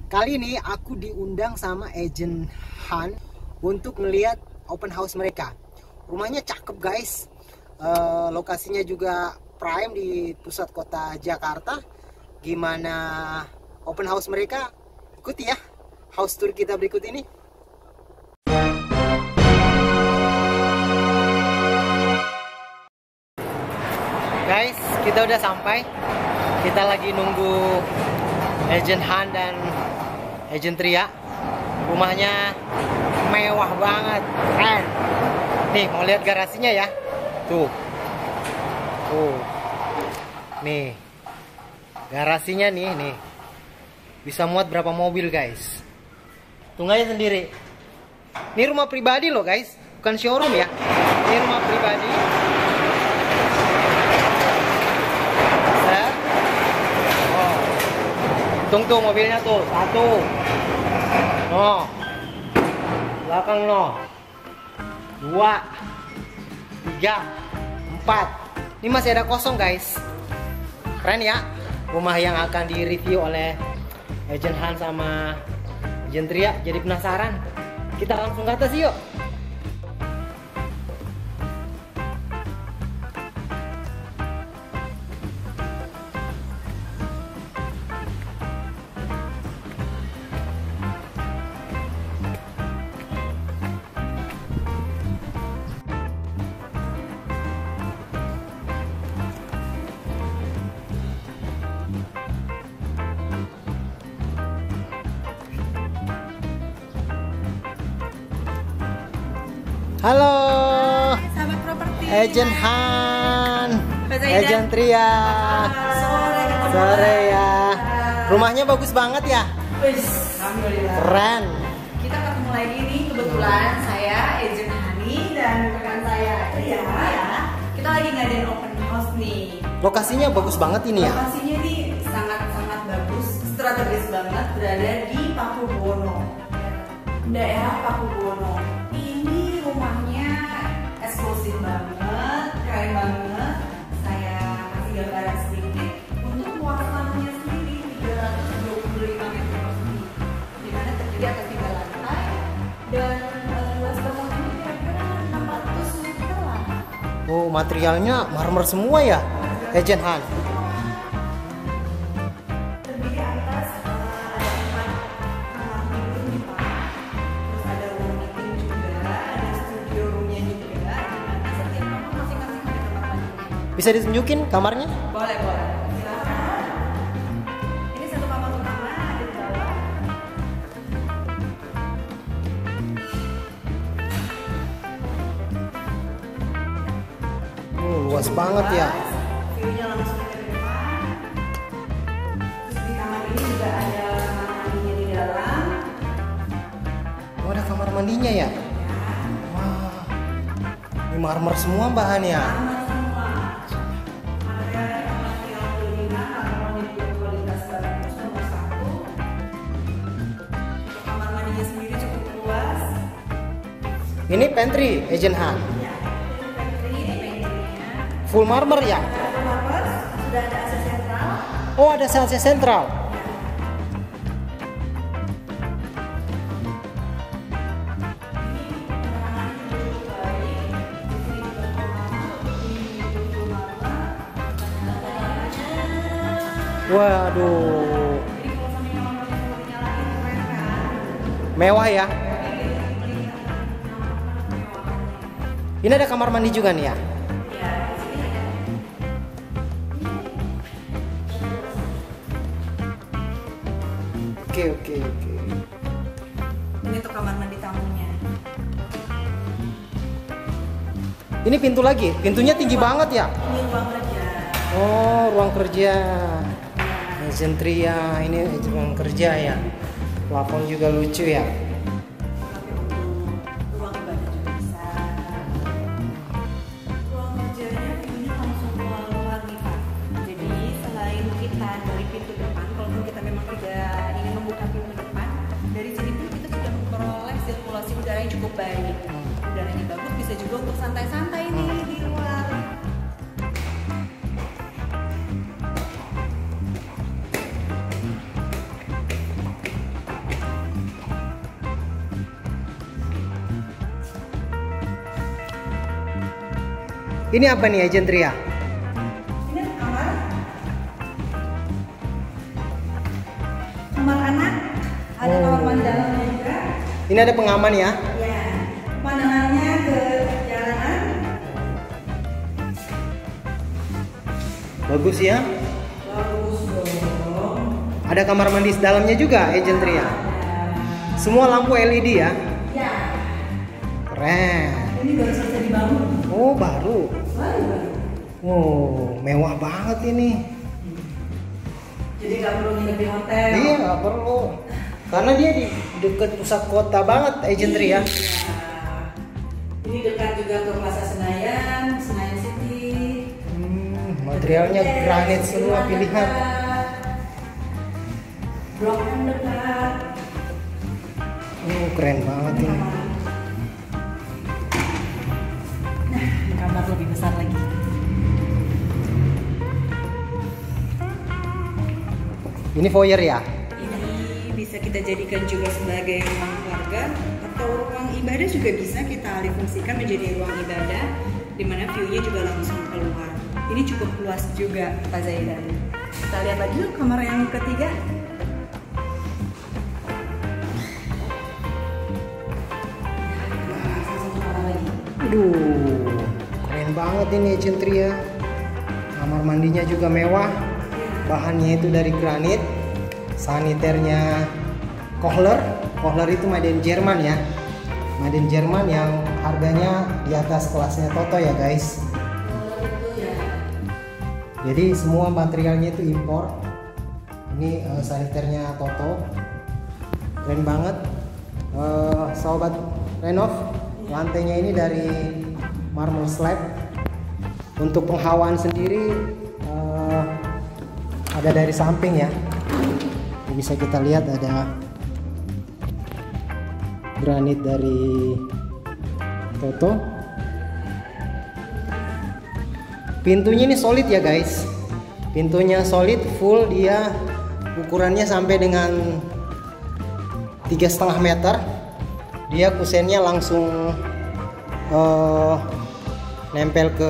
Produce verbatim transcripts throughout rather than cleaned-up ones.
Kali ini aku diundang sama Agent Han untuk melihat open house mereka. Rumahnya cakep guys, uh, lokasinya juga prime di pusat kota Jakarta. Gimana open house mereka? Ikuti ya house tour kita berikut ini. Guys, kita udah sampai. Kita lagi nunggu Agent Han dan Agent Tria. Rumahnya mewah banget, keren. Nih, mau lihat garasinya ya? Tuh. Tuh. Nih. Garasinya nih, nih. Bisa muat berapa mobil, guys? Tunggu aja sendiri. Ini rumah pribadi loh, guys. Bukan showroom ya. Ini rumah pribadi. Hitung tuh mobilnya tuh, satu, no, belakang no, dua, tiga, empat. Ini masih ada kosong guys. Keren ya, rumah yang akan direview oleh Agent Han sama Agent Tria. Jadi penasaran, kita langsung ke atas yuk. Halo, hai, sahabat properti. Agent Han, Agent Tria. Sore, sore ya. Rumahnya bagus banget ya. Wis, alhamdulillah. Keren. Kita ketemu lagi nih, kebetulan saya Agent Hani dan rekan saya Tria ya. Kita lagi ngadain open house nih. Lokasinya bagus banget ini ya. Lokasinya nih sangat-sangat bagus, strategis banget, berada di Pakubuwono, daerah Pakubuwono. Rumahnya eksklusif banget, keren banget. Saya kasih gambaran sedikit untuk luasannya sendiri tiga ratus dua puluh lima meter persegi, di mana terdiri atas tiga lantai dan luas bangunannya kira-kira enam ratus meter lah. Oh, materialnya marmer semua ya, Agent Han. Terdiri atas uh, ada empat kamar tidur nih Pak, terus ada ruang meeting juga, ada studio roomnya juga, dimana setiap kamar masing-masing ada kamar mandinya. Bisa ditunjukin kamarnya? Boleh, boleh. Silakan. Ini satu kamar utama ada di bawah. Oh, luas banget ya. View-nya langsung ke depan. Terus di kamar ini juga ada kamar mandinya di dalam. Oh, ada kamar mandinya ya? Ya. Wah, ini marmer semua bahannya. Kamar semua. Materialnya kamar yang ringan, kamarnya juga kualitas bagus nomor satu. Untuk kamar mandinya sendiri cukup luas. Ini pantry, Agent Han. Ya, ini pantry, ini pantry-nya. Full marmer ya? Ada marmer, sudah ada A C sentral. Oh, ada A C sentral. Waduh, mewah ya. Ini ada kamar mandi juga nih ya. Oke oke oke. Ini untuk kamar mandi tamunya. Ini pintu lagi, pintunya tinggi banget ya. Ini ruang kerja. Oh, ruang kerja. Agent Tria, ini ruang kerja ya. Plafon juga lucu ya. Ruang ibadah juga bisa. Ruang kerjanya ini langsung keluar nih Pak. Jadi selain kita dari pintu depan, kalaupun kita memang tidak ingin membuka pintu depan, dari sini pun kita sudah memperoleh sirkulasi udara yang cukup baik. Udaranya bagus, bisa juga untuk santai-santai nih di luar. Ini apa nih Agent Tria? Ini kamar. Kamar anak. Ada Oh. kamar mandi dalamnya juga. Ini ada pengaman ya? Ya. Pandangannya ke jalanan. Bagus ya. Bagus dong. Ada kamar mandi dalamnya juga Agent Tria. Semua lampu L E D ya? Ya. Keren. Ini baru selesai dibangun. Oh baru. Baru baru. Wow, mewah banget ini. Jadi nggak perlu nginep di hotel. Iya nggak perlu. Karena dia di dekat pusat kota banget Agent Tria. Iya. Ini dekat juga ke Plaza Senayan, Senayan City. Hmm, materialnya granit semua pilihan. Blok M dekat. Oh keren banget ini. Nah, ini kamar lebih besar lagi. Ini foyer ya? Ini bisa kita jadikan juga sebagai ruang keluarga atau ruang ibadah juga bisa kita alih fungsikan menjadi ruang ibadah di mana view-nya juga langsung keluar. Ini cukup luas juga Pak Zaidan. Kita lihat lagi yuk kamar yang ketiga. Aduh, keren banget ini Agent Tria. Kamar mandinya juga mewah. Bahannya itu dari granit. Saniternya Kohler. Kohler itu made in Jerman ya. Made in Jerman yang harganya di atas kelasnya Toto ya guys. Jadi semua materialnya itu impor. Ini uh, saniternya Toto. Keren banget. Uh, sobat Renov, lantainya ini dari marble slab. Untuk penghawaan sendiri uh, ada dari samping ya. Bisa kita lihat ada granit dari Toto. Pintunya ini solid ya guys. Pintunya solid full, dia ukurannya sampai dengan tiga setengah meter. Dia kusennya langsung uh, nempel ke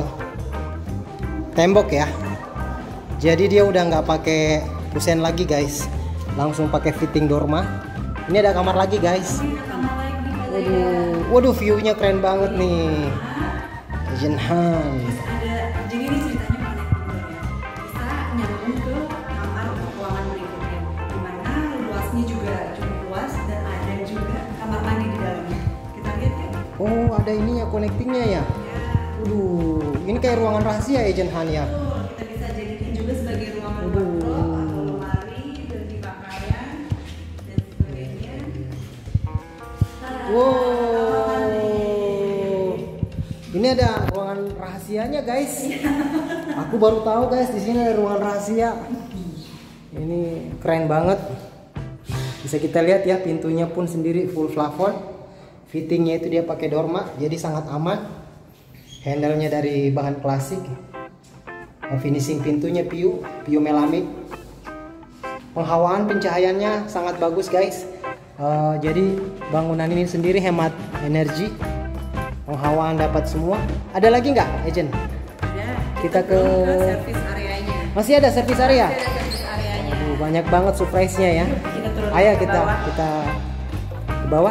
tembok ya. Jadi dia udah nggak pakai kusen lagi guys, langsung pakai fitting dorma. Ini ada kamar lagi guys. Waduh, waduh view-nya keren banget nih. Agent Han. Ada, jadi ini ceritanya menarik ya. Bisa nyambung ke kamar ruangan berikutnya, dimana luasnya juga cukup luas dan ada juga kamar mandi di dalamnya. Kita lihat ya. Oh, ada ininya connectingnya ya. Waduh, ini kayak ruangan rahasia Agent Han ya. Tuh, kita bisa jadikan juga sebagai ruangan Waduh. wardrobe atau lemari, ganti pakaian dan sebagainya. Wow, ini ada ruangan rahasianya guys. Aku baru tahu guys di sini ada ruangan rahasia. Ini keren banget. Bisa kita lihat ya, pintunya pun sendiri full plafon. Fittingnya itu dia pakai dorma, jadi sangat aman. Handle-nya dari bahan klasik. Finishing pintunya piu, piu melamik. Penghawaan pencahayaannya sangat bagus guys. Uh, jadi bangunan ini sendiri hemat energi. Penghawaan dapat semua. Ada lagi nggak, Agent? Ada. Kita ke servis areanya. masih ada servis area. Ada servis areanya. Aduh, banyak banget surprise-nya ya. Kita turun Ayo ke kita bawah. kita ke bawah.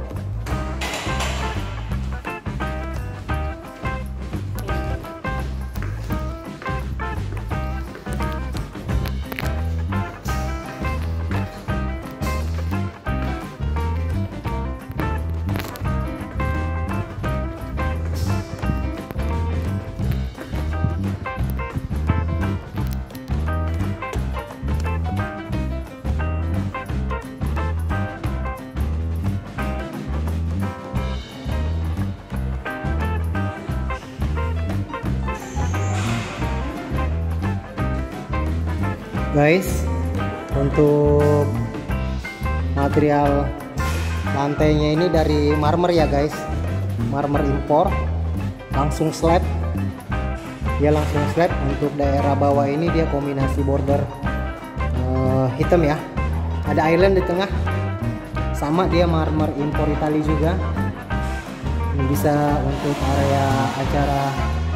Guys, untuk material lantainya ini dari marmer ya guys, marmer impor, langsung slab. Dia langsung slab. Untuk daerah bawah ini dia kombinasi border uh, hitam ya. Ada island di tengah, sama dia marmer impor Itali juga. Ini bisa untuk area acara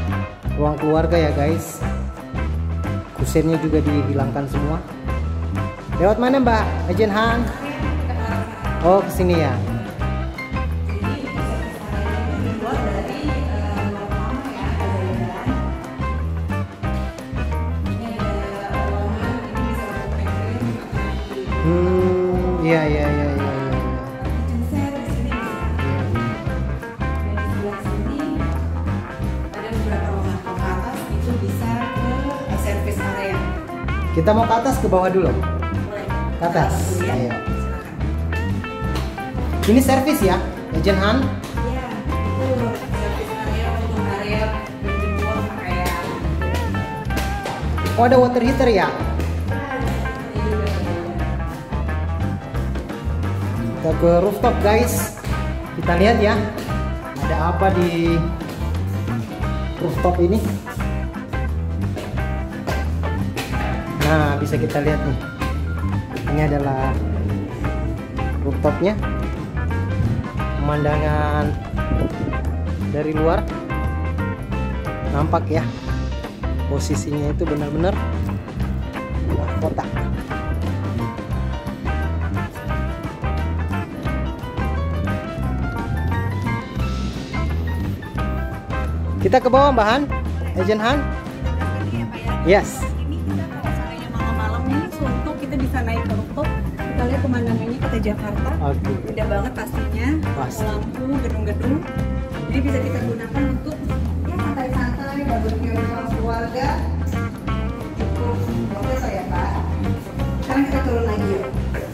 ruang keluarga ya guys. Kusennya juga dihilangkan semua. Lewat mana Mbak? Agent Han? Oh, kesini ya. Hmm, iya iya iya iya. Kita mau ke atas ke bawah dulu? Boleh. Ke atas. Ya. Ayo. Ini servis ya, Agent Han? Iya, itu servis area untuk area penjual pakaian. Oh, ada water heater ya? Kita ke rooftop guys. Kita lihat ya, ada apa di rooftop ini. Nah, bisa kita lihat nih. Ini adalah rooftopnya. Pemandangan dari luar nampak ya. Posisinya itu benar-benar luar kota. Kita ke bawah Mbak Han, Agent Han. Yes. Bisa naik ke rooftop, kita lihat pemandangannya kota Jakarta. Oke. Indah banget pastinya. Pasti. Lampu, gedung-gedung. Jadi bisa kita gunakan untuk ya santai-santai, barbecue bersama keluarga. Cukup oke ya Pak. Sekarang kita turun lagi yuk.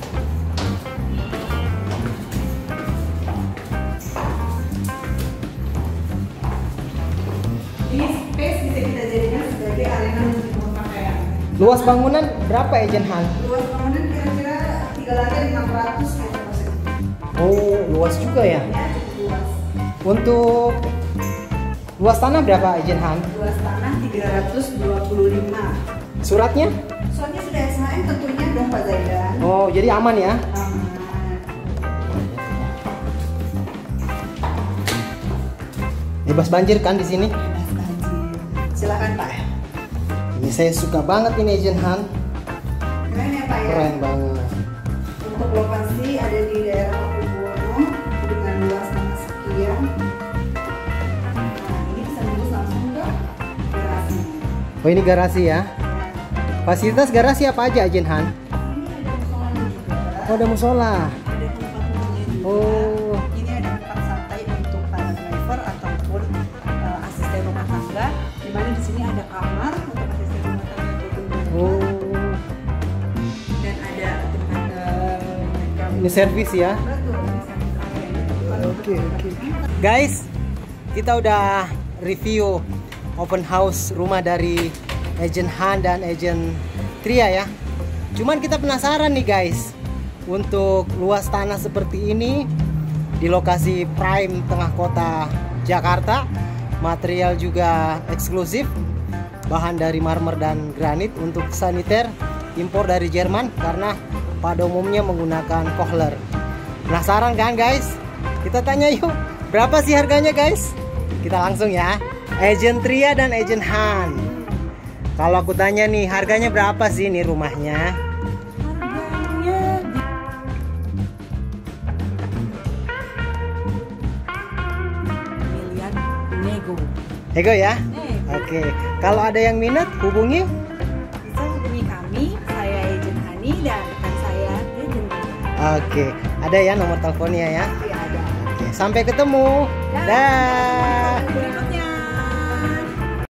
Ini space bisa kita jadikan sebagai arena untuk berpakaian. Luas bangunan berapa Agent Han? Luas bangunan kira-kira tiga lantai lima ratus meter persegi. Oh, luas juga ya. Ya, cukup luas. Untuk luas tanah berapa Agent Han? Luas tanah tiga ratus dua puluh lima. Suratnya? Soalnya sudah S H M tentunya dong Pak Zaidan. Oh, jadi aman ya? Aman. Bebas banjir kan di sini? Bebas banjir. Silakan Pak. Ini saya suka banget ini Agent Han. Keren ya Pak ya. Keren banget. Untuk lokasi ada di daerah Pakubuwono dengan luas tanah sekian. Nah, ini bisa tembus langsung ke garasi. Oh, ini garasi ya? Fasilitas garasi apa aja Agent Han? Ini ada musolanya juga. Oh, ada musola. Ada tempat umumnya juga. Oh. Ini ada tempat santai untuk para driver ataupun uh, asisten rumah tangga. Di mana di sini ada kamar untuk asisten rumah tangga ataupun driver. Oh. Dan ada tempat uh, mereka. Ini servis ya? Betul. Ini service area. Oke, oke. Guys, kita udah review open house rumah dari Agent Han dan Agent Tria ya. Cuman kita penasaran nih guys, untuk luas tanah seperti ini di lokasi prime tengah kota Jakarta, material juga eksklusif, bahan dari marmer dan granit, untuk saniter impor dari Jerman karena pada umumnya menggunakan Kohler. Penasaran kan guys? Kita tanya yuk, berapa sih harganya guys? Kita langsung ya, Agent Tria dan Agent Han. Kalau aku tanya nih, harganya berapa sih nih rumahnya? Harganya miliar nego. Ego ya? Nego. Oke, kalau ada yang minat hubungi. Bisa hubungi kami, saya Agent Hani dan rekan saya Agent Tria. Oke, ada ya nomor teleponnya ya? Ya ada. Oke, sampai ketemu. Dan Dah. teman-teman